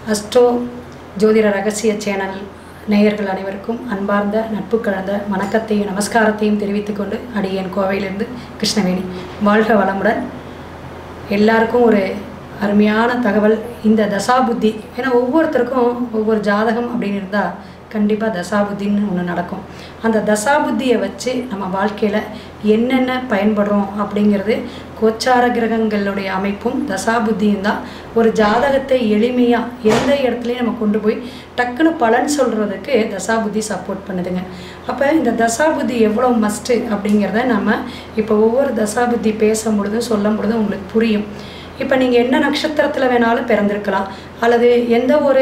Astro ஜோதிட ரகசிய channel நேயர்கள் அனைவருக்கும் அன்பார்ந்த நட்பு கலந்த வணக்கத்தையும் நமஸ்காரத்தையும் தெரிவித்துக்கொண்டு அடியேன் கோவையிலிருந்து கிருஷ்ணவேணி. வாழ்க வளமுடன். எல்லாருக்கும் ஒரு அருமையான தகவல். இந்த தசாபுத்தி, ஏன்னா ஒவ்வொருத்தருக்கும் ஒவ்வொரு ஜாதகம் அப்படின்னு இருந்தால் கண்டிப்பாக தசாபுத்தின்னு ஒன்று நடக்கும். அந்த தசாபுத்தியை வச்சு நம்ம வாழ்க்கையில் என்னென்ன பயன்படுறோம் அப்படிங்கிறது கோச்சார கிரகங்களுடைய அமைப்பும் தசாபுத்தியும் தான் ஒரு ஜாதகத்தை எளிமையாக எந்த இடத்துலையும் நம்ம கொண்டு போய் டக்குன்னு பலன் சொல்கிறதுக்கு தசாபுத்தி சப்போர்ட் பண்ணுதுங்க. அப்போ இந்த தசாபுத்தி எவ்வளோ மஸ்ட்டு அப்படிங்கிறத நம்ம இப்போ ஒவ்வொரு தசாபுத்தி பேசும் பொழுதும் சொல்லும் பொழுதும் உங்களுக்கு புரியும். இப்போ நீங்கள் என்ன நட்சத்திரத்தில் வேணாலும் பிறந்திருக்கலாம், அல்லது எந்த ஒரு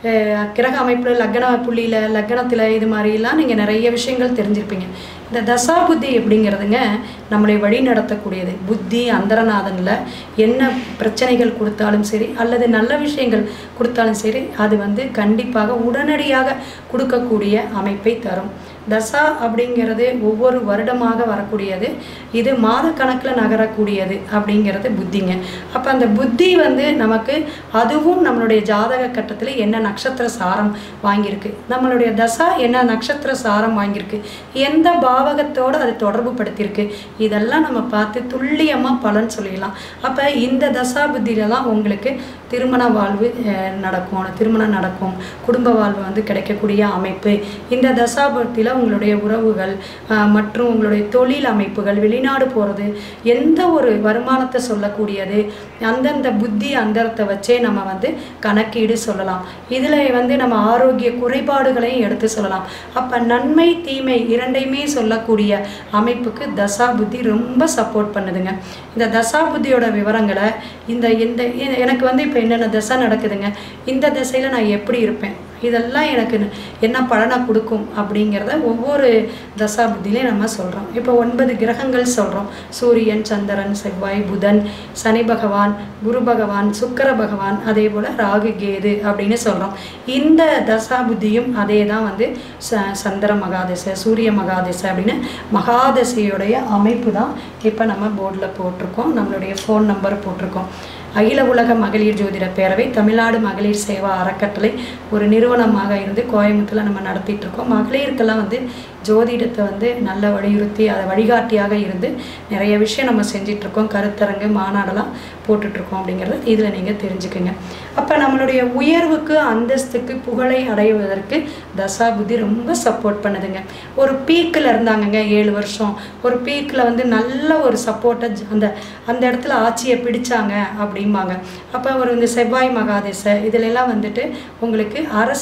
கிரக அமைப்பில் லக்ன புள்ளியில் லக்னத்தில் இது மாதிரிலாம் நீங்கள் நிறைய விஷயங்கள் தெரிஞ்சிருப்பீங்க. இந்த தசாபுத்தி எப்படிங்கிறதுங்க நம்மளை வழி நடத்தக்கூடியது. புத்தி அந்தரநாதனில் என்ன பிரச்சனைகள் கொடுத்தாலும் சரி, அல்லது நல்ல விஷயங்கள் கொடுத்தாலும் சரி, அது கண்டிப்பாக உடனடியாக கொடுக்கக்கூடிய அமைப்பை தரும். தசா அப்படிங்கிறது ஒவ்வொரு வருடமாக வரக்கூடியது, இது மாத கணக்கில் நகரக்கூடியது அப்படிங்கிறது புத்திங்க. அப்போ அந்த புத்தி நமக்கு அதுவும் நம்மளுடைய ஜாதக கட்டத்தில் என்ன நட்சத்திர சாரம் வாங்கியிருக்கு, நம்மளுடைய தசா என்ன நட்சத்திர சாரம் வாங்கியிருக்கு, எந்த பாவகத்தோடு அது தொடர்பு படுத்தியிருக்கு, இதெல்லாம் நம்ம பார்த்து துல்லியமாக பலன் சொல்லிடலாம். அப்போ இந்த தசா புத்தியில் தான் உங்களுக்கு திருமண வாழ்வு நடக்கும், திருமணம் நடக்கும், குடும்ப வாழ்வு கிடைக்கக்கூடிய அமைப்பு. இந்த தசாபுத்தியில் உங்களுடைய உறவுகள் மற்றும் உங்களுடைய தொழில் அமைப்புகள், வெளிநாடு போகிறது, எந்த ஒரு வருமானத்தை சொல்லக்கூடியது, அந்தந்த புத்தி அந்தரத்தை வச்சே நம்ம கணக்கீடு சொல்லலாம். இதில் நம்ம ஆரோக்கிய குறைபாடுகளையும் எடுத்து சொல்லலாம். அப்போ நன்மை தீமை இரண்டையுமே சொல்லக்கூடிய அமைப்புக்கு தசா புத்தி ரொம்ப சப்போர்ட் பண்ணுதுங்க. இந்த தசா புத்தியோட விவரங்களை இந்த எனக்கு இப்போ என்னென்ன தசை நடக்குதுங்க, இந்த திசையில் நான் எப்படி இருப்பேன், இதெல்லாம் எனக்கு என்ன பலனை கொடுக்கும் அப்படிங்கிறத ஒவ்வொரு தசா புத்திலையும் நம்ம சொல்கிறோம். இப்போ 9 கிரகங்கள் சொல்கிறோம். சூரியன், சந்திரன், செவ்வாய், புதன், சனி பகவான், குரு பகவான், சுக்கிர பகவான், அதே போல் ராகு கேது அப்படின்னு சொல்கிறோம். இந்த தசா புத்தியும் அதே தான் சந்திர மகாதசை, சூரிய மகாதசை அப்படின்னு மகாதசையுடைய அமைப்பு தான் இப்போ நம்ம போர்டில் போட்டிருக்கோம். நம்மளுடைய ஃபோன் நம்பர் போட்டிருக்கோம். அகில உலக மகளிர் ஜோதிட பேரவை தமிழ்நாடு மகளிர் சேவா அறக்கட்டளை ஒரு நிறுவனமாக இருந்து கோயம்புத்தூரில் நம்ம நடத்திட்டு இருக்கோம். மகளிருக்கெல்லாம் ஜோதிடத்தை நல்ல வலியுறுத்தி அதை வழிகாட்டியாக இருந்து நிறைய விஷயம் நம்ம செஞ்சிட்ருக்கோம். கருத்தரங்கு மாநாடெல்லாம் போட்டுட்ருக்கோம் அப்படிங்கிறத இதில் நீங்கள் தெரிஞ்சுக்குங்க. அப்போ நம்மளுடைய உயர்வுக்கு அந்தஸ்துக்கு புகழை அடைவதற்கு தசா புத்தி ரொம்ப சப்போர்ட் பண்ணுதுங்க. ஒரு பீக்கில் இருந்தாங்கங்க 7 வருஷம், ஒரு பீக்கில் நல்ல ஒரு சப்போர்ட்டை அந்த இடத்துல ஆட்சியை பிடிச்சாங்க அப்படிம்பாங்க. அப்போ ஒரு செவ்வாய் மகாதேசை இதிலெல்லாம் உங்களுக்கு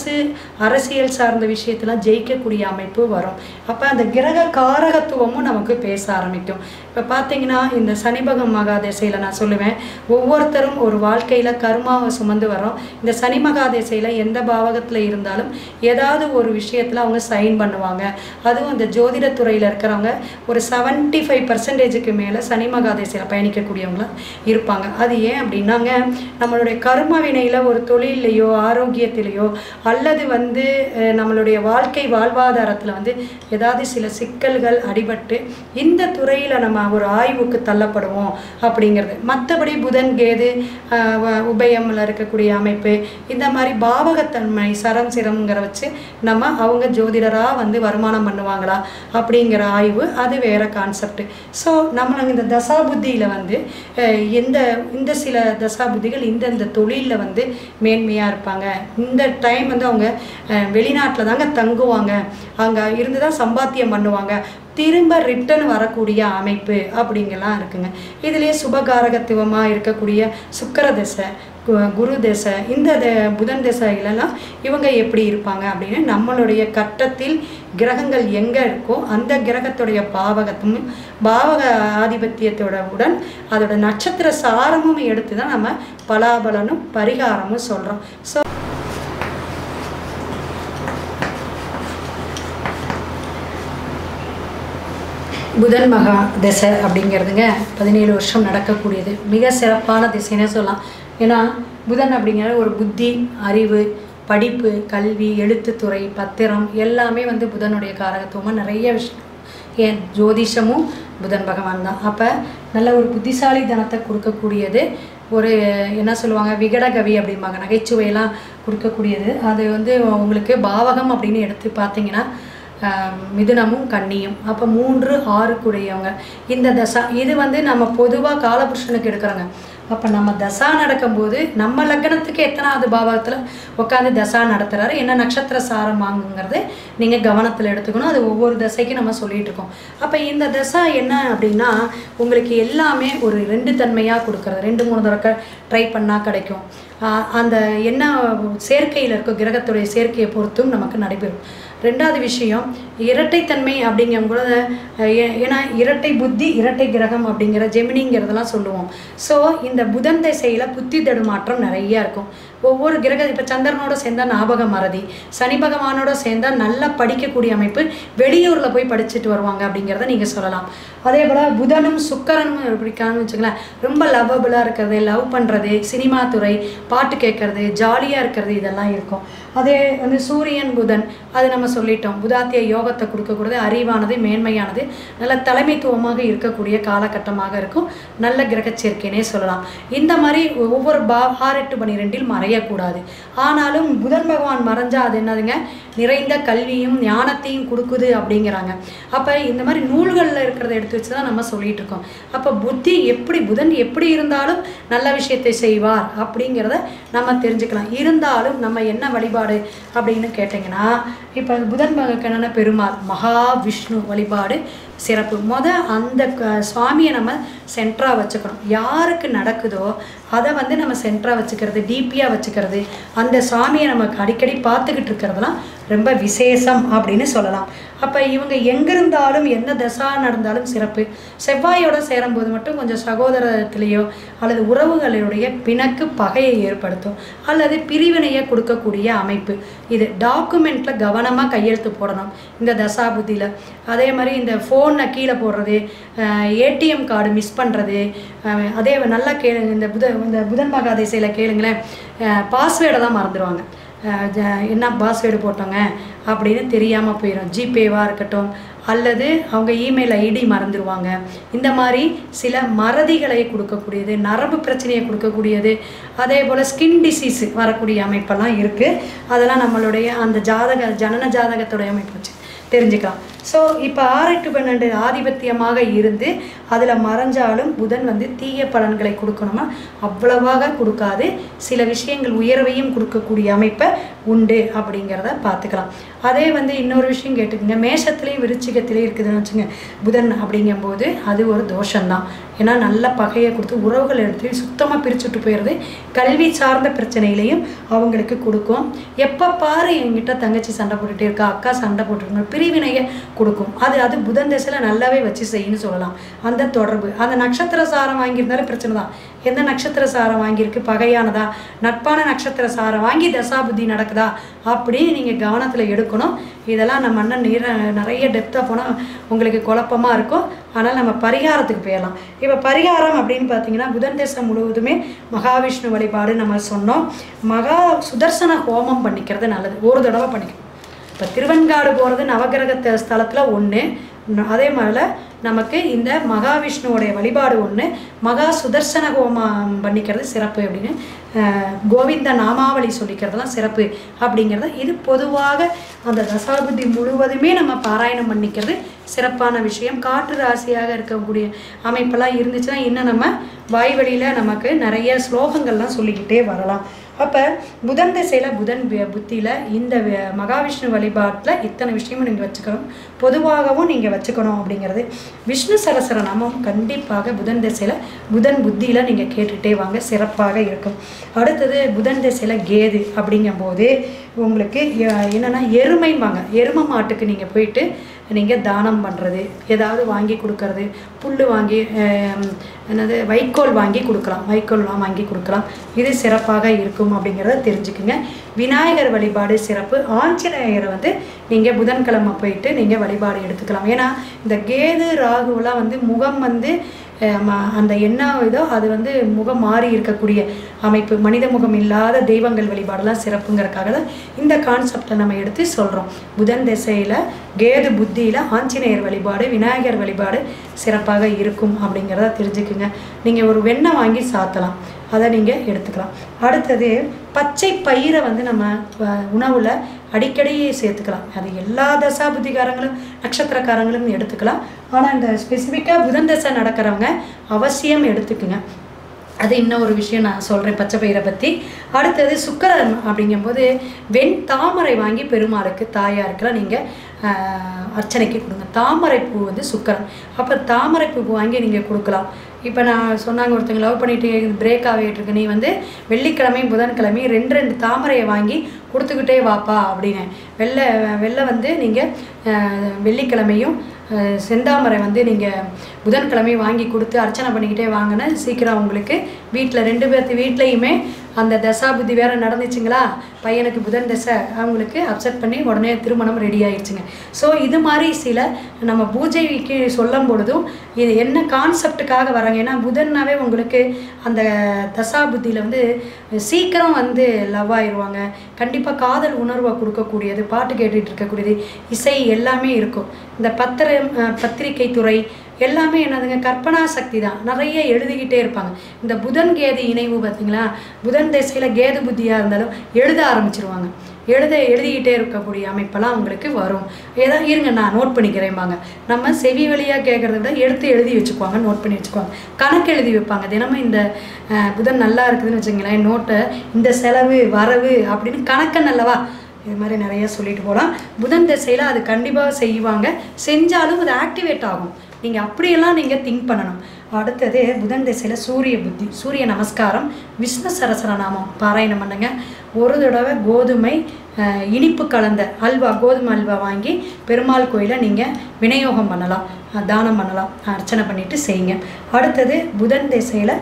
அரசியல் சார்ந்த விஷயத்தெல்லாம் ஜெயிக்கக்கூடிய அமைப்பு வரும். அப்போ அந்த கிரக காரகத்துவமும் நமக்கு பேச ஆரம்பிக்கும். இப்போ பார்த்தீங்கன்னா இந்த சனிபகம் மகாதேசையில் நான் சொல்லுவேன், ஒவ்வொருத்தரும் ஒரு வாழ்க்கையில் கர்மாவை சுமந்து வரோம். இந்த சனி மகாதேசையில் எந்த பாவகத்தில் இருந்தாலும் ஏதாவது ஒரு விஷயத்தில் அவங்க சைன் பண்ணுவாங்க. அதுவும் அந்த ஜோதிடத்துறையில் இருக்கிறவங்க ஒரு 75% மேலே சனி மகாதேசையில் பயணிக்கக்கூடியவங்களாம் இருப்பாங்க. அது ஏன் அப்படின்னாங்க, நம்மளுடைய கர்ம வினையில் ஒரு தொழிலையோ ஆரோக்கியத்திலேயோ அல்லது நம்மளுடைய வாழ்க்கை வாழ்வாதாரத்தில் ஏதாவது சில சிக்கல்கள் அடிபட்டு இந்த துறையில் நம்ம ஒரு ஆய்வுக்கு தள்ளப்படுவோம் அப்படிங்கிறது. மற்றபடி புதன் கேது உபயமில் இருக்கக்கூடிய அமைப்பு, இந்த மாதிரி பாவகத்தன்மை சரம் சிரம்ங்கிற வச்சு நம்ம அவங்க ஜோதிடராக வருமானம் பண்ணுவாங்களா அப்படிங்கிற ஆய்வு, அது வேறு கான்செப்ட். ஸோ நம்ம இந்த தசாபுத்தியில் இந்த சில தசாபுத்திகள் இந்த தொழிலில் மேன்மையாக இருப்பாங்க. இந்த டைம் அவங்க வெளிநாட்டில் தாங்க தங்குவாங்க, அங்கே இருந்து தான் சம்பாத்தியம் பண்ணுவாங்க, திரும்ப ரிட்டர்ன் வரக்கூடிய அமைப்பு அப்படிங்கெல்லாம் இருக்குங்க. இதுலேயே சுபகாரகத்துவமாக இருக்கக்கூடிய சுக்கிர தசை, குரு தசை, இந்த புதன் தசைகளெல்லாம் இவங்க எப்படி இருப்பாங்க அப்படின்னு நம்மளுடைய கட்டத்தில் கிரகங்கள் எங்கே இருக்கோ அந்த கிரகத்துடைய பாவகத்தும் பாவக ஆதிபத்தியத்தோட உடன் அதோட நட்சத்திர சாரமும் எடுத்து தான் நம்ம பலாபலனும் பரிகாரமும் சொல்கிறோம். ஸோ புதன் மகா திசை அப்படிங்கிறதுங்க 17 வருஷம் நடக்கக்கூடியது. மிக சிறப்பான திசைன்னு சொல்லலாம். ஏன்னா புதன் அப்படிங்கிற ஒரு புத்தி, அறிவு, படிப்பு, கல்வி, எழுத்துத்துறை, பத்திரம் எல்லாமே புதனுடைய காரகத்துவமாக நிறைய விஷயம். ஏன் ஜோதிஷமும் புதன் பகவான் தான். அப்போ நல்ல ஒரு புத்திசாலி தனத்தை கொடுக்கக்கூடியது ஒரு என்ன சொல்லுவாங்க, விகடகவி அப்படிம்பாங்க, நகைச்சுவையெல்லாம் கொடுக்கக்கூடியது. அது வந்து உங்களுக்கு பாவகம் அப்படின்னு எடுத்து பார்த்தீங்கன்னா மிதுனமும் கன்னியும், அப்போ 3 6 கூடியவங்க இந்த தசா. இது வந்து நம்ம பொதுவாக காலபுருஷனுக்கு எடுக்கிறாங்க. அப்போ நம்ம தசா நடக்கும்போது நம்ம லக்னத்துக்கு எத்தனாவது பாவகத்தில் உட்காந்து தசா நடத்துகிறாரு, என்ன நட்சத்திர சாரம் வாங்குங்கிறது நீங்கள் கவனத்தில் எடுத்துக்கணும். அது ஒவ்வொரு தசைக்கும் நம்ம சொல்லிகிட்டு இருக்கோம். அப்போ இந்த தசா என்ன அப்படின்னா உங்களுக்கு எல்லாமே ஒரு 2 தன்மையாக கொடுக்குறது. 2 3 தடவை ட்ரை பண்ணால் கிடைக்கும். அந்த என்ன சேர்க்கையில் இருக்கோ கிரகத்துடைய சேர்க்கையை பொறுத்தும் நமக்கு நடைபெறும். 2வது விஷயம் இரட்டைத்தன்மை அப்படிங்கும்போது, ஏன்னா இரட்டை புத்தி இரட்டை கிரகம் அப்படிங்கிற ஜெமினிங்கிறதெல்லாம் சொல்லுவோம். ஸோ இந்த புதன் திசையில் புத்தி தடுமாற்றம் நிறையா இருக்கும். ஒவ்வொரு கிரகம் இப்போ சந்திரனோட சேர்ந்தால் ஞாபக மறதி, சனி பகவானோட சேர்ந்தால் நல்லா படிக்கக்கூடிய அமைப்பு, வெளியூரில் போய் படிச்சுட்டு வருவாங்க அப்படிங்கிறத நீங்கள் சொல்லலாம். அதே போல் புதனும் சுக்கரனும் எப்படிக்கான்னு வச்சுங்களேன், ரொம்ப லவ்வபுளாக இருக்கிறது, லவ் பண்ணுறது, சினிமா துறை, பாட்டு கேட்குறது, ஜாலியாக இருக்கிறது, இதெல்லாம் இருக்கும். அதே வந்து சூரியன் புதன், அது நம்ம சொல்லிட்டோம், புதாத்திய யோகத்தை கொடுக்கக்கூடியது, அறிவானது, மேன்மையானது, நல்ல தலைமைத்துவமாக இருக்கக்கூடிய காலகட்டமாக இருக்கும். நல்ல கிரக சேர்க்கைனே சொல்லலாம். இந்த மாதிரி ஒவ்வொரு 6 8 12 மறையக்கூடாது. ஆனாலும் புதன் பகவான் மறைஞ்சால் அது என்னதுங்க, நிறைந்த கல்வியும் ஞானத்தையும் கொடுக்குது அப்படிங்கிறாங்க. அப்போ இந்த மாதிரி நூல்களில் இருக்கிறத எடுத்து வச்சு தான் நம்ம சொல்லிகிட்டு இருக்கோம். அப்போ புத்தி எப்படி, புதன் எப்படி இருந்தாலும் நல்ல விஷயத்தை செய்வார் அப்படிங்கிறத நம்ம தெரிஞ்சுக்கலாம். இருந்தாலும் நம்ம என்ன வழிபாடு அப்படின்னு கேட்டிங்கன்னா, இப்போ புதன் பகவான பெருமாள் மகாவிஷ்ணு வழிபாடு சிறப்பு. அந்த சுவாமியை நம்ம சென்டராக வச்சுக்கணும். யாருக்கு நடக்குதோ அதை வந்து நம்ம சென்டராக வச்சுக்கிறது, டிபியாக வச்சுக்கிறது, அந்த சுவாமியை நமக்கு அடிக்கடி பார்த்துக்கிட்டு இருக்கிறதுலாம் ரொம்ப விசேஷம் அப்படின்னு சொல்லலாம். அப்போ இவங்க எங்கிருந்தாலும் எந்த தசா நடந்தாலும் சிறப்பு. செவ்வாயோடு சேரும்போது மட்டும் கொஞ்சம் சகோதரத்திலேயோ அல்லது உறவுகளுடைய பிணக்கு பகையை ஏற்படுத்தும், அல்லது பிரிவினையை கொடுக்கக்கூடிய அமைப்பு. இது டாக்குமெண்ட்டில் கவனமாக கையெழுத்து போடணும் இந்த தசா புத்தியில். அதே மாதிரி இந்த ஃபோனை கீழே போடுறது, ஏடிஎம் கார்டு மிஸ் பண்ணுறது, அதே நல்லா இந்த புதன் மகா திசையில் கேளுங்களேன், பாஸ்வேர்டெல்லாம் மறந்துடுவாங்க. என்ன பாஸ்வேர்டு போட்டோங்க அப்படின்னு தெரியாமல் போயிடும். ஜிபேவாக இருக்கட்டும், அல்லது அவங்க இமெயில் ஐடி மறந்துடுவாங்க. இந்த மாதிரி சில மறதிகளை கொடுக்கக்கூடியது, நரம்பு பிரச்சனையை கொடுக்கக்கூடியது, அதே போல் ஸ்கின் டிசீஸ் வரக்கூடிய அமைப்பெல்லாம் இருக்குது. அதெல்லாம் நம்மளுடைய அந்த ஜனன ஜாதகத்துடைய அமைப்பு வச்சு தெரிஞ்சுக்கலாம். ஸோ இப்போ 6 8 12 ஆதிபத்தியமாக இருந்து அதில் மறைஞ்சாலும் புதன் வந்து தீய பலன்களை கொடுக்கணுமா, அவ்வளவாக கொடுக்காது. சில விஷயங்கள் உயர்வையும் கொடுக்கக்கூடிய அமைப்பை உண்டு அப்படிங்கிறத பார்த்துக்கலாம். அதே வந்து இன்னொரு விஷயம் கேட்டுக்கோங்க, மேஷத்துலேயும் விருச்சிகத்திலேயும் இருக்குதுன்னு வச்சுங்க புதன் அப்படிங்கும்போது அது ஒரு தோஷம்தான். ஏன்னா நல்ல பகையை கொடுத்து உறவுகள் எடுத்து சுத்தமாக பிரிச்சுட்டு போயிடுறது. கல்வி சார்ந்த பிரச்சனையிலையும் அவங்களுக்கு கொடுக்கும். எப்போ பாரு என்கிட்ட தங்கச்சி சண்டை போட்டுகிட்டே இருக்கா, அக்கா சண்டை போட்டுருங்க, பிரிவினையை கொடுக்கும். அது புதன் திசையில் நல்லாவே வச்சு செய்யணும்னு சொல்லலாம். அந்த தொடர்பு, அந்த நட்சத்திர சாரம் வாங்கியிருந்தாலும் பிரச்சனை தான். எந்த நட்சத்திர சாரம் வாங்கியிருக்கு, பகையானதா, நட்பான நட்சத்திர சாரம் வாங்கி தசாபுத்தி நடக்குதா அப்படின்னு நீங்கள் கவனத்தில் எடுக்கணும். இதெல்லாம் நம்ம நிறைய டெப்த்தாக போனால் உங்களுக்கு குழப்பமாக இருக்கும். ஆனால் நம்ம பரிகாரத்துக்கு போயிடலாம். இப்போ பரிகாரம் அப்படின்னு பார்த்தீங்கன்னா புதன் தேசம் முழுவதுமே மகாவிஷ்ணு வழிபாடு நம்ம சொன்னோம். சுதர்சன ஹோமம் பண்ணிக்கிறது நல்லது, ஒரு தடவை பண்ணிக்கணும். இப்போ திருவெண்காடு போகிறது நவகிரக ஸ்தலத்தில் ஒன்று, அதே மாதிரி நமக்கு இந்த மகாவிஷ்ணுவோடைய வழிபாடு ஒன்று, மகா சுதர்சன ஹோமம் பண்ணிக்கிறது சிறப்பு அப்படின்னு கோவிந்த நாமாவளி சொல்லிக்கிறதுலாம் சிறப்பு அப்படிங்கிறத. இது பொதுவாக அந்த தசாபுத்தி முழுவதுமே நம்ம பாராயணம் பண்ணிக்கிறது சிறப்பான விஷயம். காற்று ராசியாக இருக்கக்கூடிய அமைப்பெல்லாம் இருந்துச்சுன்னா இன்னும் நம்ம வாய்வழியில் நமக்கு நிறைய ஸ்லோகங்கள்லாம் சொல்லிக்கிட்டே வரலாம். அப்போ புதன் திசையில் புதன் புத்தியில் இந்த மகாவிஷ்ணு வழிபாட்டில் இத்தனை விஷயமும் நீங்கள் வச்சுக்கணும், பொதுவாகவும் நீங்கள் வச்சுக்கணும் அப்படிங்கிறது. விஷ்ணு சரசர நாமம் கண்டிப்பாக புதன் திசையில் புதன் புத்தியில் நீங்கள் கேட்டுகிட்டே வாங்க, சிறப்பாக இருக்கும். அடுத்தது புதன் திசையில் கேது அப்படிங்கும்போது உங்களுக்கு என்னென்னா எருமைம்பாங்க, எருமை மாட்டுக்கு நீங்கள் போயிட்டு நீங்கள் தானம் பண்ணுறது, ஏதாவது வாங்கி கொடுக்கறது, புல் வாங்கி என்னது வைக்கோல் வாங்கி கொடுக்கலாம், வைக்கோல்லாம் வாங்கி கொடுக்கலாம். இது சிறப்பாக இருக்கும் அப்படிங்கிறத தெரிஞ்சுக்குங்க. விநாயகர் வழிபாடு சிறப்பு. ஆஞ்சநேயரை வந்து நீங்கள் புதன்கிழமை போயிட்டு நீங்கள் வழிபாடு எடுத்துக்கலாம். ஏன்னா இந்த கேது ராகுவெல்லாம் வந்து முகம் வந்து அந்த என்ன இதோ அது வந்து முகம் மாறி இருக்கக்கூடிய அமைப்பு, மனித முகம் இல்லாத தெய்வங்கள் வழிபாடெல்லாம் சிறப்புங்கிறதுக்காக தான் இந்த கான்செப்டை நம்ம எடுத்து சொல்கிறோம். புதன் திசையில் கேது புத்தியில் ஆஞ்சநேயர் வழிபாடு, விநாயகர் வழிபாடு சிறப்பாக இருக்கும் அப்படிங்கிறத தெரிஞ்சுக்குங்க. நீங்கள் ஒரு வெண்ணெய் வாங்கி சாத்தலாம், அதை நீங்கள் எடுத்துக்கலாம். அடுத்தது பச்சை பயிரை வந்து நம்ம உணவில் அடிக்கடி சேர்த்துக்கலாம். அது எல்லா தசாபுத்திகாரங்களும் நட்சத்திரக்காரங்களும் எடுத்துக்கலாம். ஆனால் இந்த ஸ்பெசிஃபிக்காக புதன் தசை நடக்கிறவங்க அவசியம் எடுத்துக்குங்க. அது இன்னும் ஒரு விஷயம் நான் சொல்கிறேன் பச்சை பயிரை பற்றி. அடுத்தது சுக்கிரன் அப்படிங்கும்போது வெண் தாமரை வாங்கி பெருமாளுக்கு தாயாருக்கெல்லாம் நீங்கள் அர்ச்சனைக்கு கொடுங்க. தாமரை பூ வந்து சுக்கிரன், அப்போ தாமரை பூ வாங்கி நீங்கள் கொடுக்கலாம். இப்போ நான் சொன்னாங்க, ஒருத்தங்க லவ் பண்ணிட்டு பிரேக் ஆகிட்டு இருக்கு, நீ வந்து வெள்ளிக்கிழமையும் புதன்கிழமையும் 2 தாமரையை வாங்கி கொடுத்துக்கிட்டே வாப்பா அப்படின்னு. வெள்ளை வந்து நீங்கள் வெள்ளிக்கிழமையும் செந்தாமரை வந்து நீங்கள் புதன்கிழமையும் வாங்கி கொடுத்து அர்ச்சனை பண்ணிக்கிட்டே வாங்கினா சீக்கிரம் உங்களுக்கு வீட்டில் 2 பேர்த்து வீட்லேயுமே அந்த தசாபுத்தி வேறு நடந்துச்சுங்களா, பையனுக்கு புதன் தசை, அவங்களுக்கு அப்செட் பண்ணி உடனே திருமணம் ரெடி ஆயிடுச்சுங்க. ஸோ இது மாதிரி சில நம்ம பூஜைக்கு சொல்லும் பொழுதும் இது என்ன கான்செப்டுக்காக வராங்க, ஏன்னா புதன்னாவே உங்களுக்கு அந்த தசாபுத்தியில் வந்து சீக்கிரம் வந்து லவ் ஆயிடுவாங்க. கண்டிப்பாக காதல் உணர்வை கொடுக்கக்கூடியது, பாட்டு கேட்டுட்டு இருக்கக்கூடியது, இசை எல்லாமே இருக்கும். இந்த பத்திரிகை துறை எல்லாமே என்னதுங்க, கற்பனா சக்தி தான், நிறைய எழுதிக்கிட்டே இருப்பாங்க. இந்த புதன் கேது இணைவு பார்த்திங்களா, புதன் திசையில் கேது புத்தியாக இருந்தாலும் எழுத ஆரம்பிச்சிருவாங்க. எழுதிக்கிட்டே இருக்கக்கூடிய அமைப்பெல்லாம் உங்களுக்கு வரும். ஏதாவது இருங்க நான் நோட் பண்ணிக்கிறேன்பாங்க. நம்ம செவி வழியாக கேட்குறத விட எடுத்து எழுதி வச்சுக்குவாங்க, நோட் பண்ணி வச்சுக்குவாங்க, கணக்கு எழுதி வைப்பாங்க. தினமும் இந்த புதன் நல்லா இருக்குதுன்னு வச்சுங்களேன், நோட்டை இந்த செலவு வரவு அப்படின்னு கணக்கை நல்லவா, இது மாதிரி நிறைய சொல்லிட்டு போகலாம். புதன் திசையில் அது கண்டிப்பாக செய்வாங்க, செஞ்சாலும் அது ஆக்டிவேட் ஆகும். நீங்கள் அப்படியெல்லாம் நீங்கள் திங்க் பண்ணணும். அடுத்தது புதன் திசையில் சூரிய புத்தி, சூரிய நமஸ்காரம், விஷ்ணு சரசரநாமம் பாராயணம் பண்ணுங்க. ஒரு தடவை கோதுமை இனிப்பு கலந்த அல்வா, கோதுமை அல்வா வாங்கி பெருமாள் கோயிலில் நீங்கள் விநியோகம் பண்ணலாம், தானம் பண்ணலாம், அர்ச்சனை பண்ணிவிட்டு செய்யுங்க. அடுத்தது புதன் திசையில்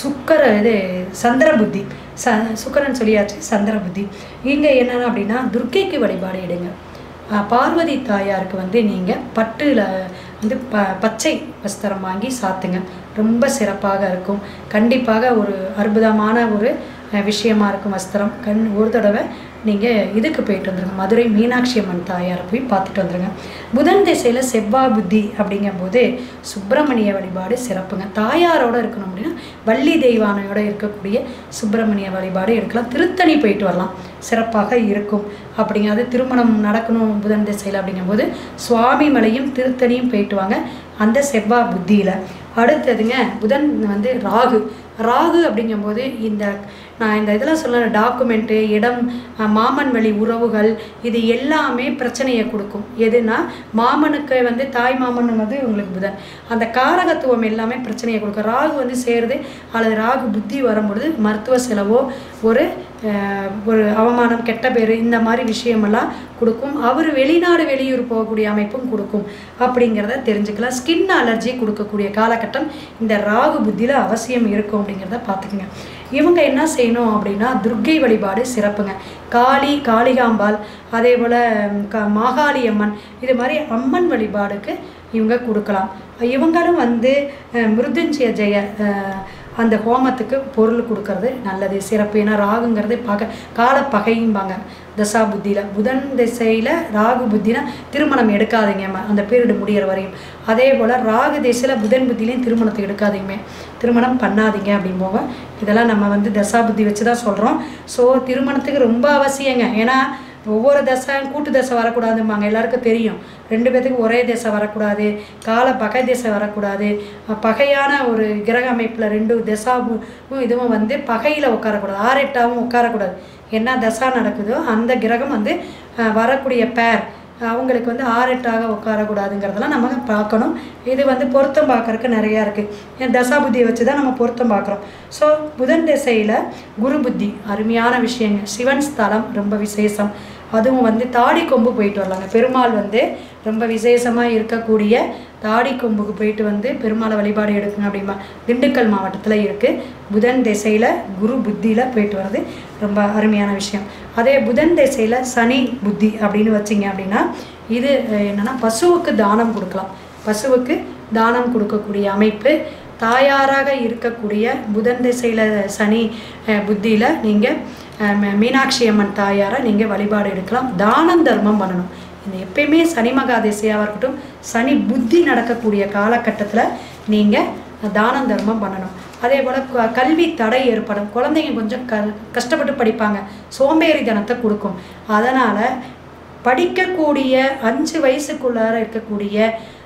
சந்திர புத்தி, சுக்கிரன் சொல்லியாச்சு, சந்திர புத்தி. இங்கே என்னென்ன அப்படின்னா துர்க்கைக்கு வழிபாடு எடுங்க. பார்வதி தாயாருக்கு வந்து நீங்கள் பட்டில் வந்து பச்சை வஸ்திரம் வாங்கி சாத்துங்க, ரொம்ப சிறப்பாக இருக்கும். கண்டிப்பாக ஒரு அற்புதமான ஒரு விஷயமா இருக்கும் வஸ்திரம். ஒரு தடவை நீங்கள் இதுக்கு போயிட்டு வந்துடுங்க, மதுரை மீனாட்சி அம்மன் தாயாரை போய் பார்த்துட்டு வந்துடுங்க. புதன் திசையில் செவ்வாய் புத்தி அப்படிங்கும்போது சுப்பிரமணிய வழிபாடு சிறப்புங்க. தாயாரோடு இருக்கணும் அப்படின்னா வள்ளி தெய்வானையோடு இருக்கக்கூடிய சுப்பிரமணிய வழிபாடு எடுக்கலாம். திருத்தணி போயிட்டு வரலாம், சிறப்பாக இருக்கும். அப்படிங்கிறது திருமணம் நடக்கணும் புதன் திசையில் அப்படிங்கும்போது சுவாமி மலையும் திருத்தணியும் போயிட்டு வாங்க அந்த செவ்வாய் புத்தியில். அடுத்ததுங்க புதன் வந்து ராகு அப்படிங்கும்போது நான் இந்த இதெல்லாம் சொல்ல டாக்குமெண்ட்டு, இடம், மாமன் வழி உறவுகள், இது எல்லாமே பிரச்சனையை கொடுக்கும். எதுனா மாமனுக்கு வந்து தாய் மாமன் வந்து உங்களுக்கு புதன், அந்த காரகத்துவம் எல்லாமே பிரச்சனையை கொடுக்கும். ராகு வந்து சேருது அல்லது ராகு புத்தி வரும்பொழுது மருத்துவ செலவோ ஒரு அவமானம், கெட்ட பேர், இந்த மாதிரி விஷயமெல்லாம் கொடுக்கும். அவர் வெளிநாடு வெளியூர் போகக்கூடிய அமைப்பும் கொடுக்கும் அப்படிங்கிறத தெரிஞ்சுக்கலாம். ஸ்கின் அலர்ஜி கொடுக்கக்கூடிய காலகட்டம் இந்த ராகு புத்தியில் அவசியம் இருக்கும் அப்படிங்கிறத பார்த்துக்குங்க. இவங்க என்ன செய்யணும் அப்படின்னா துர்க்கை வழிபாடு சிறப்புங்க. காளிகாம்பாள், அதே போல் மாகாளி அம்மன், இது மாதிரி அம்மன் வழிபாடுக்கு இவங்க கொடுக்கலாம். இவங்களும் வந்து மிருத்யுஞ்சய ஜெய அந்த ஹோமத்துக்கு பொருள் கொடுக்கறது நல்லது, சிறப்பு. ஏன்னா ராகுங்கிறது கால பகையும்பாங்க தசா புத்தியில். புதன் திசையில் ராகு புத்தினா திருமணம் எடுக்காதீங்க அந்த பீரியடு முடிகிற வரையும். அதே போல் ராகு திசையில் புதன் புத்திலையும் திருமணத்தை எடுக்காதீங்க, திருமணம் பண்ணாதீங்க அப்படிம்போங்க. இதெல்லாம் நம்ம வந்து தசா புத்தி வச்சு தான் சொல்கிறோம். ஸோ திருமணத்துக்கு ரொம்ப அவசியங்க. ஏன்னா ஒவ்வொரு தசை கூட்டு தசை வரக்கூடாதும்பாங்க, எல்லாருக்கும் தெரியும். 2 பேத்துக்கும் ஒரே தசை வரக்கூடாது, கால பகை தசை வரக்கூடாது. பகையான ஒரு கிரக அமைப்பில் 2 தசாவும் இதுவும் வந்து பகையில் உட்காரக்கூடாது, 6-8ஆகவும் உட்காரக்கூடாது. என்ன தசா நடக்குதோ அந்த கிரகம் வந்து வரக்கூடிய பேர் அவங்களுக்கு வந்து 6-8ஆக உட்காரக்கூடாதுங்கிறதெல்லாம் நம்ம பார்க்கணும். இது வந்து பொருத்தம் பார்க்குறதுக்கு நிறையா இருக்குது. தசா புத்தியை வச்சு தான் நம்ம பொருத்தம் பார்க்குறோம். ஸோ புதன் திசையில் குரு புத்தி அருமையான விஷயங்க. சிவன் ஸ்தலம் ரொம்ப விசேஷம். அதுவும் வந்து தாடி கொம்பு போயிட்டு வரலாங்க. பெருமாள் வந்து ரொம்ப விசேஷமாக இருக்கக்கூடிய தாடி கொம்புக்கு போயிட்டு வந்து பெருமாளை வழிபாடு எடுக்குங்க அப்படிமா திண்டுக்கல் மாவட்டத்தில் இருக்குது. புதன் திசையில் குரு புத்தியில் போயிட்டு வர்றது ரொம்ப அருமையான விஷயம். அதே புதன் திசையில் சனி புத்தி அப்படின்னு வச்சிங்க அப்படின்னா இது என்னென்னா பசுவுக்கு தானம் கொடுக்கலாம். பசுவுக்கு தானம் கொடுக்கக்கூடிய அமைப்பு தாயாராக இருக்கக்கூடிய புதன் திசையில் சனி புத்தியில் நீங்கள் மீனாட்சி அம்மன் தாயாரை நீங்கள் வழிபாடு எடுக்கலாம். தானம் தர்மம் பண்ணணும். இந்த எப்பயுமே சனி மகா திசையாக இருக்கட்டும், சனி புத்தி நடக்கக்கூடிய காலகட்டத்தில் நீங்கள் தானம் தர்மம் பண்ணணும். அதே போல் கல்வி தடை ஏற்படும். குழந்தைங்க கொஞ்சம் கஷ்டப்பட்டு படிப்பாங்க, சோம்பேறித்தனத்தை கொடுக்கும். அதனால் படிக்கக்கூடிய 5 வயசுக்குள்ளார இருக்கக்கூடிய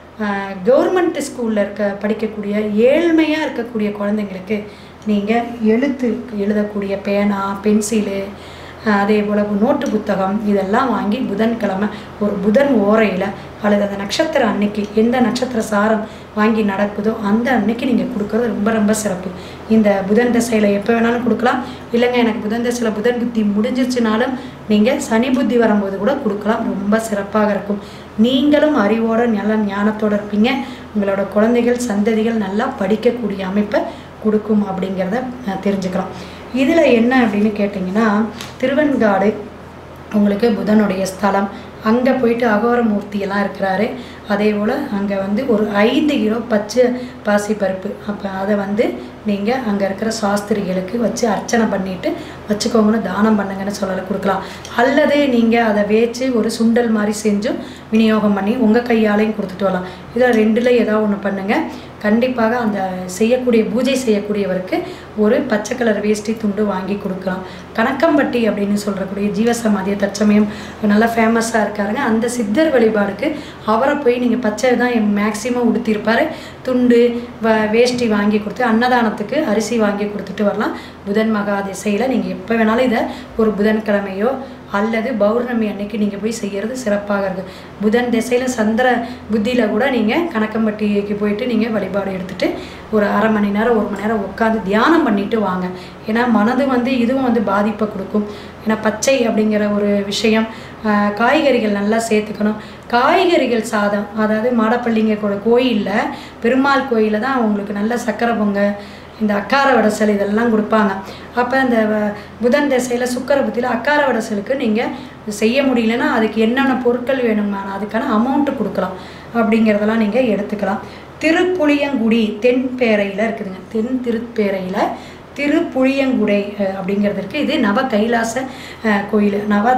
கவர்மெண்ட் ஸ்கூலில் படிக்கக்கூடிய ஏழ்மையாக இருக்கக்கூடிய குழந்தைங்களுக்கு நீங்கள் எழுதக்கூடிய பேனா, பென்சிலு, அதே போல் நோட்டு புத்தகம் இதெல்லாம் வாங்கி புதன்கிழமை ஒரு புதன் ஓரையில் அல்லது அந்த நட்சத்திரம் அன்னைக்கு எந்த நட்சத்திர சாரம் வாங்கி நடக்குதோ அந்த அன்னைக்கு நீங்கள் கொடுக்குறது ரொம்ப ரொம்ப சிறப்பு. இந்த புதன் திசையில் எப்போ வேணாலும் கொடுக்கலாம். இல்லைங்க எனக்கு புதன் திசையில் புதன் புத்தி முடிஞ்சிருச்சுனாலும் நீங்கள் சனி புத்தி வரும்போது கூட கொடுக்கலாம். ரொம்ப சிறப்பாக இருக்கும். நீங்களும் அறிவோட நல்ல ஞானத்தோடு இருப்பீங்க. உங்களோட குழந்தைகள் சந்ததிகள் நல்லா படிக்கக்கூடிய அமைப்பை கொடுக்கும் அப்படிங்கிறத தெரிஞ்சுக்கலாம். இதில் என்ன அப்படின்னு கேட்டிங்கன்னா, திருவெண்காடு உங்களுக்கு புதனுடைய ஸ்தலம். அங்கே போயிட்டு அகோரமூர்த்தியெல்லாம் இருக்கிறாரு. அதே போல் அங்கே ஒரு 5 கிலோ பச்சை பாசிப்பருப்பு, அப்போ அதை நீங்கள் அங்கே இருக்கிற சாஸ்திரிகளுக்கு வச்சு அர்ச்சனை பண்ணிவிட்டு வச்சுக்கோங்கன்னு தானம் பண்ணுங்கன்னு சொல்லலை கொடுக்கலாம். அல்லது நீங்கள் அதை வேச்சு ஒரு சுண்டல் மாதிரி செஞ்சும் விநியோகம் பண்ணி உங்கள் கையாலையும் கொடுத்துட்டு வரலாம். இதில் 2ல் ஏதாவது ஒன்று பண்ணுங்கள். கண்டிப்பாக அந்த பூஜை செய்யக்கூடியவருக்கு ஒரு பச்சை கலர் வேஷ்டி துண்டு வாங்கி கொடுக்கலாம். கணக்கம்பட்டி அப்படின்னு சொல்கிறக்கூடிய ஜீவசமாதியை தற்சமயம் நல்லா ஃபேமஸாக இருக்காருங்க. அந்த சித்தர் வழிபாடுக்கு அவரை போய் நீங்கள் பச்சை தான் மேக்சிமம் உடுத்திருப்பார். துண்டு வேஷ்டி வாங்கி கொடுத்து அன்னதானத்துக்கு அரிசி வாங்கி கொடுத்துட்டு வரலாம். புதன் மகா திசையில் நீங்கள் எப்போ வேணாலும் இதை ஒரு புதன்கிழமையோ அல்லது பௌர்ணமி அன்னைக்கு நீங்கள் போய் செய்கிறது சிறப்பாக இருக்குது. புதன் திசையில் சந்திர புத்தியில் கூட நீங்கள் கணக்கம்பட்டிக்கு போயிட்டு நீங்கள் வழிபாடு எடுத்துகிட்டு ஒரு அரை மணி நேரம் 1 மணி நேரம் உட்காந்து தியானம் பண்ணிவிட்டு வாங்க. ஏன்னா மனது இதுவும் பாதிப்பை கொடுக்கும். ஏன்னா பச்சை அப்படிங்கிற ஒரு விஷயம். காய்கறிகள் நல்லா சேர்த்துக்கணும். காய்கறிகள் சாதம், அதாவது மாடப்பள்ளிங்க கோயிலில் பெருமாள் கோயிலில் தான் உங்களுக்கு நல்ல சக்கரை பொங்கல், இந்த அக்கார வடசல் இதெல்லாம் கொடுப்பாங்க. அப்போ இந்த புதன் திசையில் சுக்கர புத்தியில் அக்கார வடசலுக்கு நீங்கள் செய்ய முடியலன்னா அதுக்கு என்னென்ன பொருட்கள் வேணும்னா அதுக்கான அமௌண்ட்டு கொடுக்கலாம். அப்படிங்கிறதெல்லாம் நீங்கள் எடுத்துக்கலாம். திருப்புளியங்குடி தென்பேரையில் இருக்குதுங்க. தென் திருப்பேரையில் திருப்புளியங்குடை அப்படிங்கிறதுக்கு இது நவ கைலாச கோயில்.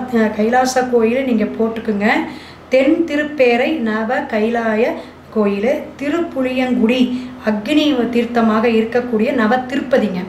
கைலாச கோயில் நீங்கள் போட்டுக்குங்க. தென் திருப்பேரை நவ கைலாய கோயில், திருப்புளியங்குடி அக்னி தீர்த்தமாக இருக்கக்கூடிய நவ திருப்பதிங்க.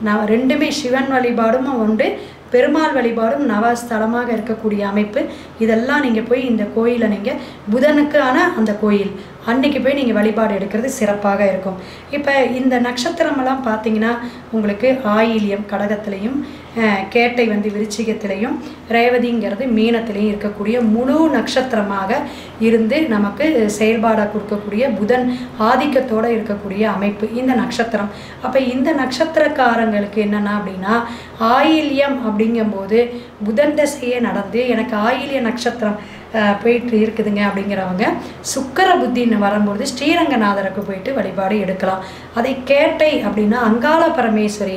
2மே சிவன் வழிபாடும் உண்டு, பெருமாள் வழிபாடும் நவஸ்தலமாக இருக்கக்கூடிய அமைப்பு. இதெல்லாம் நீங்கள் போய் இந்த கோயிலை நீங்கள் புதனுக்கான அந்த கோயில் அன்னைக்கு போய் நீங்கள் வழிபாடு எடுக்கிறது சிறப்பாக இருக்கும். இப்போ இந்த நட்சத்திரமெல்லாம் பார்த்தீங்கன்னா உங்களுக்கு ஆயில்யம் கடகத்திலையும், கேட்டை விருச்சிகத்திலையும், ரேவதிங்கிறது மீனத்திலையும் இருக்கக்கூடிய முழு நட்சத்திரமாக இருந்து நமக்கு செயல்பாடாக கொடுக்கக்கூடிய புதன் ஆதிக்கத்தோடு இருக்கக்கூடிய அமைப்பு இந்த நட்சத்திரம். அப்போ இந்த நட்சத்திரக்காரங்களுக்கு என்னென்னா அப்படின்னா, ஆயில்யம் அப்படிங்கும்போது புதன் திசையே நடந்து எனக்கு ஆயில்ய நட்சத்திரம் போயிட்டு இருக்குதுங்க அப்படிங்கிறவங்க சுக்கர புத்தின்னு வரும்போது ஸ்ரீரங்கநாதருக்கு போயிட்டு வழிபாடு எடுக்கலாம். அதை கேட்டை அப்படின்னா அங்காள பரமேஸ்வரி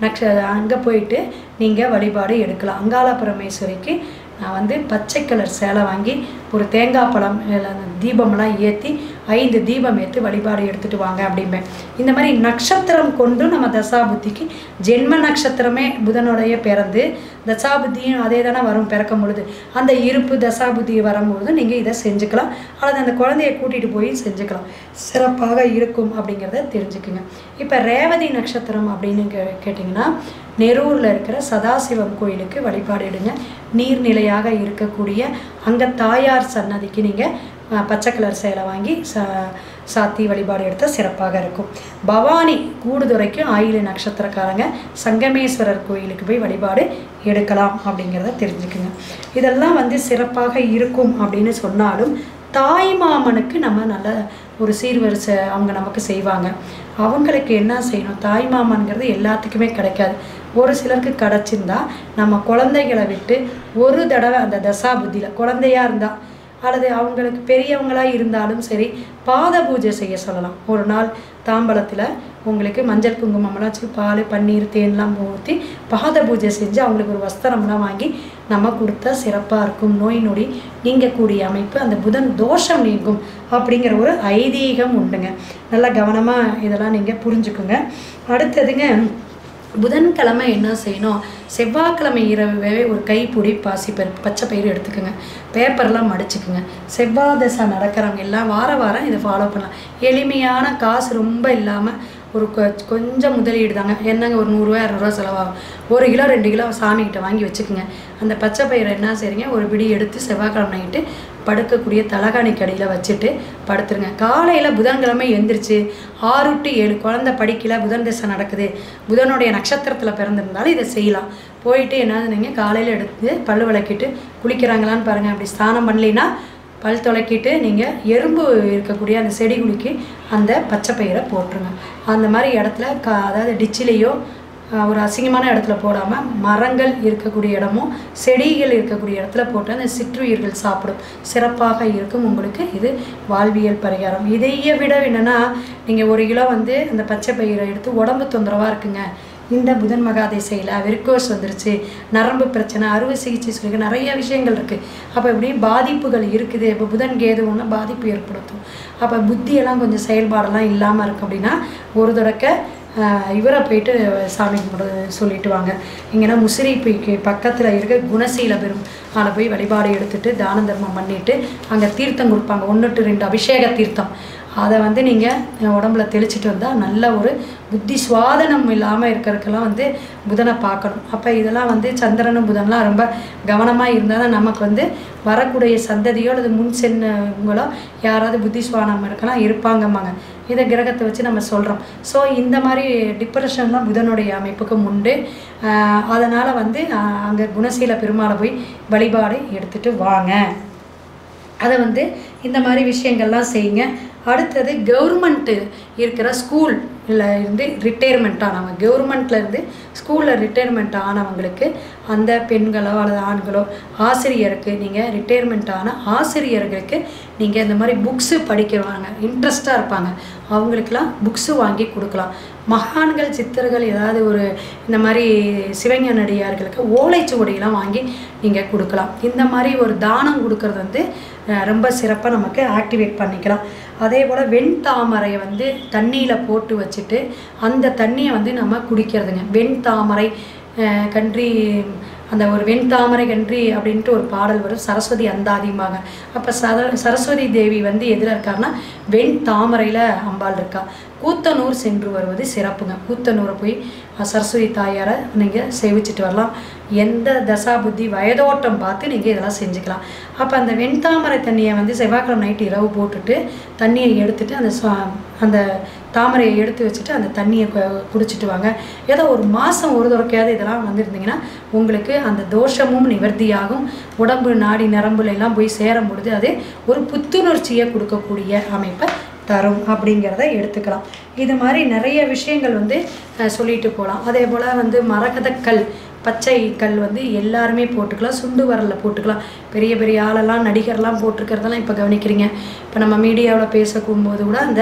அங்கே போயிட்டு நீங்கள் வழிபாடு எடுக்கலாம். அங்காள பரமேஸ்வரிக்கு நான் பச்சை கலர் சேலை வாங்கி ஒரு தேங்காய் பழம் தீபம்லாம் ஏற்றி 5 தீபம் ஏற்றி வழிபாடு எடுத்துகிட்டு வாங்க அப்படிம்பேன். இந்த மாதிரி நட்சத்திரம் கொண்டு நம்ம தசாபுத்திக்கு ஜென்ம நட்சத்திரமே புதனுடைய பிறந்து தசாபுத்தியும் அதே தானே வரும் பிறக்கும் பொழுது. அந்த இருப்பு தசாபுத்தி வரும்பொழுது நீங்கள் இதை செஞ்சுக்கலாம். அல்லது அந்த குழந்தைய கூட்டிகிட்டு போய் செஞ்சுக்கலாம். சிறப்பாக இருக்கும் அப்படிங்கிறத தெரிஞ்சுக்குங்க. இப்போ ரேவதி நட்சத்திரம் அப்படின்னு கேட்டிங்கன்னா, நெரூரில் இருக்கிற சதாசிவம் கோயிலுக்கு வழிபாடு எடுங்க. நீர்நிலையாக இருக்கக்கூடிய அங்கே தாயார் சன்னதிக்கு நீங்கள் பச்சை கலர் சேலை வாங்கி சாத்தி வழிபாடு எடுத்தால் சிறப்பாக இருக்கும். பவானி கூடுதுறைக்கும் ஆயில நட்சத்திரக்காரங்க சங்கமேஸ்வரர் கோயிலுக்கு போய் வழிபாடு எடுக்கலாம் அப்படிங்கிறத தெரிஞ்சுக்குங்க. இதெல்லாம் சிறப்பாக இருக்கும் அப்படின்னு சொன்னாலும் தாய் மாமனுக்கு நம்ம நல்ல ஒரு சீர்வரிசை அவங்க நமக்கு செய்வாங்க. அவங்களுக்கு என்ன செய்யணும்? தாய் மாமன்கிறது எல்லாத்துக்குமே கிடைக்காது. ஒரு சிலருக்கு கிடச்சிருந்தா நம்ம குழந்தைகளை விட்டு ஒரு தடவை அந்த தசா புத்தியில் குழந்தையாக இருந்தால் அல்லது அவங்களுக்கு பெரியவங்களாக இருந்தாலும் சரி பாத பூஜை செய்ய சொல்லலாம். ஒரு நாள் தாம்பலத்தில் உங்களுக்கு மஞ்சள் குங்குமம்லாம் வச்சு பால் பன்னீர் தேன்லாம் ஊற்றி பாத பூஜை செஞ்சு அவங்களுக்கு ஒரு வஸ்திரம்லாம் வாங்கி நம்ம கொடுத்தா சிறப்பாக இருக்கும். நோய் நொடி நீங்கக்கூடிய அமைப்பு, அந்த புதன் தோஷம் நீங்கும் அப்படிங்கிற ஒரு ஐதீகம் உண்டுங்க. நல்லா கவனமாக இதெல்லாம் நீங்கள் புரிஞ்சுக்குங்க. அடுத்ததுங்க, புதன்கிழமை என்ன செய்யணும், செவ்வாய்க்கிழமை இரவே ஒரு கைப்பிடி பாசிப்பருப்பு பச்சை பயிறு எடுத்துக்கோங்க, பேப்பர்லாம் மடிச்சுக்குங்க. செவ்வாய் தசை நடக்கிறவங்க எல்லாம் வாரம் இதை ஃபாலோ பண்ணலாம். எளிமையான, காசு ரொம்ப இல்லாமல் ஒரு கொஞ்சம் முதலீடு தாங்க. என்னங்க ஒரு 100 ரூபா 200 ரூபா செலவாகும். 1 கிலோ 2 கிலோ சாமிக்கிட்ட வாங்கி வச்சுக்கோங்க. அந்த பச்சை பயிரை என்ன செய்றீங்க, ஒரு பிடி எடுத்து செவ்வாய்க்கிழமை நைட்டு படுக்கக்கூடிய தலகாணிக்கு அடியில் வச்சுட்டு படுத்துருங்க. காலையில் புதன்கிழமை எழுந்திரிச்சு 6 to 7 குழந்தை படிக்கல, புதன் தசை நடக்குது, புதனுடைய நட்சத்திரத்தில் பிறந்திருந்தாலும் இதை செய்யலாம். போயிட்டு என்னதுங்க, காலையில் எடுத்து பல் விளக்கிட்டு குளிக்கிறாங்களான்னு பாருங்கள். அப்படி ஸ்நானம் பண்ணலைன்னா பல் துளக்கிட்டு நீங்கள் எறும்பு இருக்கக்கூடிய அந்த செடிகுழிக்கு அந்த பச்சை பயிரை போட்டுருங்க. அந்த மாதிரி இடத்துல அதாவது டிச்சிலேயோ ஒரு அசிங்கமான இடத்துல போடாமல் மரங்கள் இருக்கக்கூடிய இடமும் செடிகள் இருக்கக்கூடிய இடத்துல போட்டு அந்த சிற்றுயிர்கள் சாப்பிடும், சிறப்பாக இருக்கும். உங்களுக்கு இது வாழ்வியல் பரிகாரம். இதையே விட என்னென்னா, நீங்கள் 1 கிலோ அந்த பச்சை பயிரை எடுத்து உடம்பு தொந்தரவாக இருக்குங்க, இந்த புதன் மகாதேசையில் வெரிகோஸ் வந்துருச்சு, நரம்பு பிரச்சனை, அறுவை சிகிச்சை சொல்லி நிறைய விஷயங்கள் இருக்குது. அப்போ இப்படி பாதிப்புகள் இருக்குது. இப்போ புதன் கேது ஒன்று பாதிப்பு ஏற்படுத்தும். அப்போ புத்தியெல்லாம் கொஞ்சம் செயல்பாடெல்லாம் இல்லாமல் இருக்குது அப்படின்னா ஒரு தடக்க இவரை போயிட்டு சாமி சொல்லிட்டு வாங்க. இங்கன்னா முசிறிக்கு பக்கத்தில் இருக்க குணசீல பெரும் அதை போய் வழிபாடு எடுத்துகிட்டு தான தர்மம் பண்ணிவிட்டு அங்கே தீர்த்தம் கொடுப்பாங்க, 1 to 2 அபிஷேக தீர்த்தம். அதை நீங்கள் உடம்புல தெளிச்சிட்டு வந்தால் நல்ல ஒரு புத்தி சுவாதனம் இல்லாமல் இருக்கிறதுக்கெல்லாம் புதனை பார்க்கணும். அப்போ இதெல்லாம் சந்திரனும் புதன்லாம் ரொம்ப கவனமாக இருந்தால் தான் நமக்கு வரக்கூடிய சந்ததியோ அல்லது முன் சென்னவங்களோ யாராவது புத்தி சுவாதனம் இருக்கலாம் இருப்பாங்கம்மாங்க. இதை கிரகத்தை வச்சு நம்ம சொல்கிறோம். ஸோ இந்த மாதிரி டிப்ரெஷன்லாம் புதனுடைய அமைப்புக்கும் உண்டு. அதனால் அங்கே குணசீல பெருமாளை போய் வழிபாடு எடுத்துகிட்டு வாங்க. அதை இந்த மாதிரி விஷயங்கள்லாம் செய்யுங்க. அடுத்தது, கவர்மெண்ட்டு இருக்கிற ஸ்கூலில் இருந்து ரிட்டையர்மெண்ட் ஆனவங்க, கவர்மெண்ட்லேருந்து ஸ்கூலில் ரிட்டையர்மெண்ட் ஆனவங்களுக்கு, அந்த பெண்களோ அல்லது ஆண்களோ ஆசிரியருக்கு, நீங்கள் ரிட்டையர்மெண்ட் ஆன ஆசிரியர்களுக்கு நீங்கள் இந்த மாதிரி புக்ஸு படிக்கிறவாங்க இன்ட்ரெஸ்ட்டாக இருப்பாங்க, அவங்களுக்கெல்லாம் புக்ஸு வாங்கி கொடுக்கலாம். மகான்கள் சித்தர்கள் ஏதாவது ஒரு இந்த மாதிரி சிவஞானடியார்களுக்கு ஓலைச்சுவடியெல்லாம் வாங்கி நீங்கள் கொடுக்கலாம். இந்த மாதிரி ஒரு தானம் கொடுக்கறது ரொம்ப சிறப்பாக நமக்கு ஆக்டிவேட் பண்ணிக்கலாம். அதே போல் வெண்தாமரையை தண்ணியில் போட்டு வச்சுட்டு அந்த தண்ணியை நம்ம குடிக்கிறதுங்க. வெண்தாமரை கன்றி, அந்த ஒரு வெண்தாமரை கன்றி அப்படின்ட்டு ஒரு பாடல் வரும், சரஸ்வதி அந்தாதிம்பாங்க. அப்போ சரஸ்வதி தேவி எதில் இருக்காருன்னா வெண்தாமரையில் அம்பாள் இருக்கா. கூத்தனூர் சென்று வருவது சிறப்புங்க. கூத்தனூரை போய் சரஸ்வதி தாயாரை நீங்கள் சேவிச்சுட்டு வரலாம். எந்த தசா புத்தி வயதோட்டம் பார்த்து நீங்கள் இதெல்லாம் செஞ்சுக்கலாம். அப்போ அந்த வெண்தாமரை தண்ணியை செவ்வாய்க்கிழமை நைட்டு இரவு போட்டுட்டு தண்ணியை எடுத்துட்டு அந்த தாமரையை எடுத்து வச்சுட்டு அந்த தண்ணியை குடிச்சிட்டு வாங்க. ஏதோ ஒரு மாதம் ஒரு தடவையாவது இதெல்லாம் இருந்தீங்கன்னா உங்களுக்கு அந்த தோஷமும் நிவர்த்தியாகும். உடம்பு நாடி நரம்புல எல்லாம் போய் சேரும் பொழுது அது ஒரு புத்துணர்ச்சியை கொடுக்கக்கூடிய அமைப்பை தரும் அப்படிங்கிறத எடுத்துக்கலாம். இது மாதிரி நிறைய விஷயங்கள் சொல்லிட்டு போகலாம். அதே போல் மரகதக்கல், பச்சை கல் எல்லாருமே போட்டுக்கலாம், சுண்டு வரலில் போட்டுக்கலாம். பெரிய பெரிய ஆளெல்லாம் நடிகர்லாம் போட்டிருக்கிறதெல்லாம் இப்போ கவனிக்கிறீங்க. இப்போ நம்ம மீடியாவில் பேசக்கும்போது கூட அந்த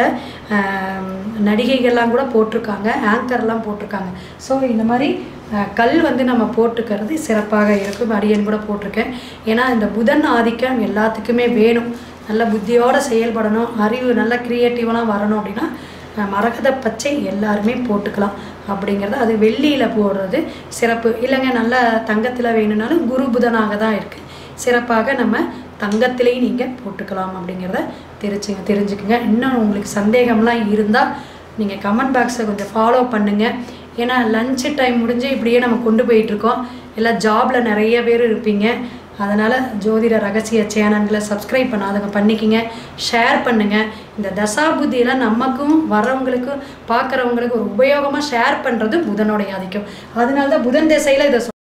நடிகைகள்லாம் கூட போட்டிருக்காங்க, ஆங்கர்லாம் போட்டிருக்காங்க. ஸோ இந்த மாதிரி கல் நம்ம போட்டுக்கிறது சிறப்பாக இருக்கும். அடியன் கூட போட்டிருக்கேன். ஏன்னா இந்த புதன் ஆதிக்கம் எல்லாத்துக்குமே வேணும். நல்ல புத்தியோடு செயல்படணும், அறிவு நல்ல க்ரியேட்டிவெலாம் வரணும் அப்படின்னா மரகத பச்சை எல்லாருமே போட்டுக்கலாம் அப்படிங்கிறது. அது வெள்ளியில் போடுறது சிறப்பு இல்லைங்க. நல்ல தங்கத்தில் வேணும்னாலும் குரு புதனாக தான் இருக்குது. சிறப்பாக நம்ம தங்கத்திலேயும் நீங்கள் போட்டுக்கலாம் அப்படிங்கிறத தெரிஞ்சுக்குங்க. இன்னும் உங்களுக்கு சந்தேகம்லாம் இருந்தால் நீங்கள் கமெண்ட் பாக்ஸை கொஞ்சம் ஃபாலோ பண்ணுங்கள். ஏன்னா லஞ்சு டைம் முடிஞ்சு இப்படியே நம்ம கொண்டு போயிட்டுருக்கோம். எல்லாம் ஜாபில் நிறைய பேர் இருப்பீங்க. அதனால் ஜோதிட ரகசிய சேனல்களை சப்ஸ்கிரைப் பண்ணாதவங்க பண்ணிக்கிங்க, ஷேர் பண்ணுங்கள். இந்த தசாபுத்தியெல்லாம் நமக்கும் வரவங்களுக்கும் பார்க்குறவங்களுக்கு ஒரு உபயோகமாக ஷேர் பண்ணுறது புதனுடைய ஆதிக்கம். அதனால தான் புதன் திசையில் இதை